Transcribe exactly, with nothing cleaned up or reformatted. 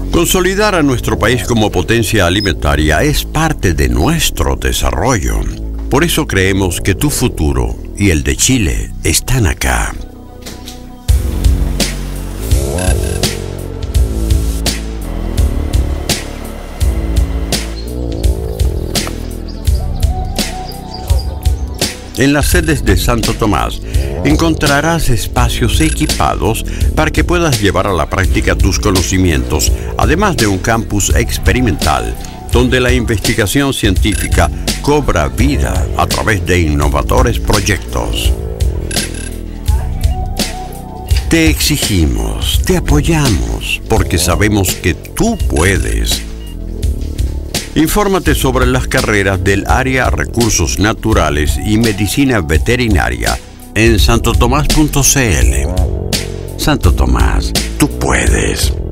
Consolidar a nuestro país como potencia alimentaria es parte de nuestro desarrollo. Por eso creemos que tu futuro y el de Chile están acá. En las sedes de Santo Tomás encontrarás espacios equipados para que puedas llevar a la práctica tus conocimientos, además de un campus experimental, donde la investigación científica cobra vida a través de innovadores proyectos. Te exigimos, te apoyamos, porque sabemos que tú puedes. Infórmate sobre las carreras del área Recursos Naturales y Medicina Veterinaria en santo tomás punto c l. Santo Tomás, tú puedes.